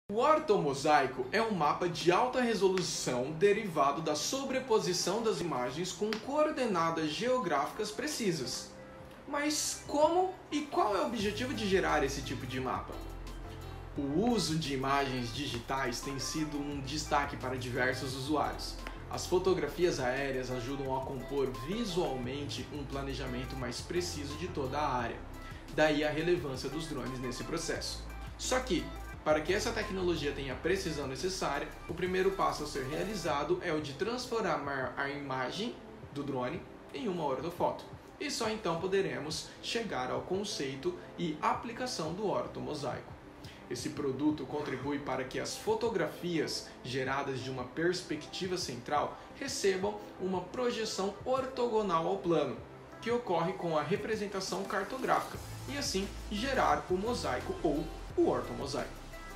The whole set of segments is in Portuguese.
O ortomosaico é um mapa de alta resolução derivado da sobreposição das imagens com coordenadas geográficas precisas. Mas como e qual é o objetivo de gerar esse tipo de mapa? O uso de imagens digitais tem sido um destaque para diversos usuários. As fotografias aéreas ajudam a compor visualmente um planejamento mais preciso de toda a área. Daí a relevância dos drones nesse processo. Só que, para que essa tecnologia tenha a precisão necessária, o primeiro passo a ser realizado é o de transformar a imagem do drone em uma ortofoto. E só então poderemos chegar ao conceito e aplicação do ortomosaico. Esse produto contribui para que as fotografias geradas de uma perspectiva central recebam uma projeção ortogonal ao plano, que ocorre com a representação cartográfica, e assim gerar o mosaico ou o ortomosaico.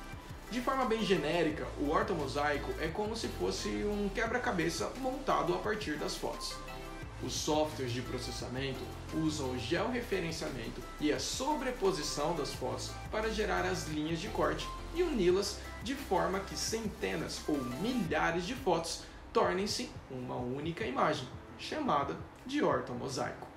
De forma bem genérica, o ortomosaico é como se fosse um quebra-cabeça montado a partir das fotos. Os softwares de processamento usam o georreferenciamento e a sobreposição das fotos para gerar as linhas de corte e uni-las de forma que centenas ou milhares de fotos tornem-se uma única imagem, chamada de ortomosaico.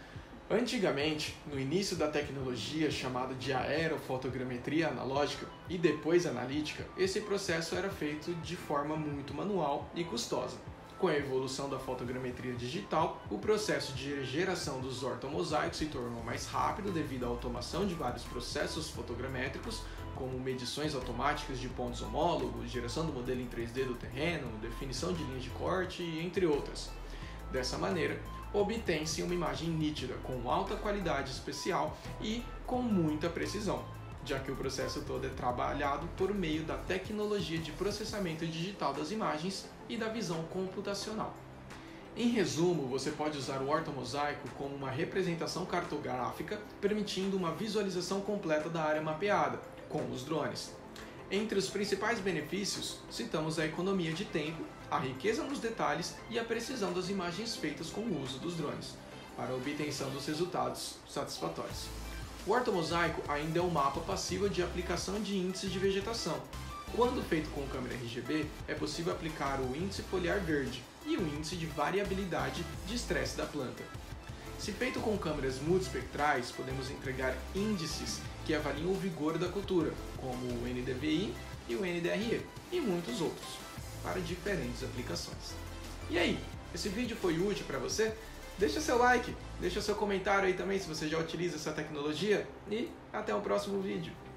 Antigamente, no início da tecnologia chamada de aerofotogrametria analógica e depois analítica, esse processo era feito de forma muito manual e custosa. Com a evolução da fotogrametria digital, o processo de geração dos ortomosaicos se tornou mais rápido devido à automação de vários processos fotogramétricos, como medições automáticas de pontos homólogos, geração do modelo em 3D do terreno, definição de linhas de corte, entre outras. Dessa maneira, obtém-se uma imagem nítida, com alta qualidade especial e com muita precisão, já que o processo todo é trabalhado por meio da tecnologia de processamento digital das imagens e da visão computacional. Em resumo, você pode usar o ortomosaico como uma representação cartográfica, permitindo uma visualização completa da área mapeada, com os drones. Entre os principais benefícios, citamos a economia de tempo, a riqueza nos detalhes e a precisão das imagens feitas com o uso dos drones, para a obtenção dos resultados satisfatórios. O ortomosaico ainda é um mapa passível de aplicação de índices de vegetação. Quando feito com câmera RGB, é possível aplicar o índice foliar verde e o índice de variabilidade de estresse da planta. Se feito com câmeras multispectrais, podemos entregar índices que avaliam o vigor da cultura, como o NDVI e o NDRE, e muitos outros, para diferentes aplicações. E aí, esse vídeo foi útil para você? Deixa seu like, deixa seu comentário aí também se você já utiliza essa tecnologia e até o próximo vídeo.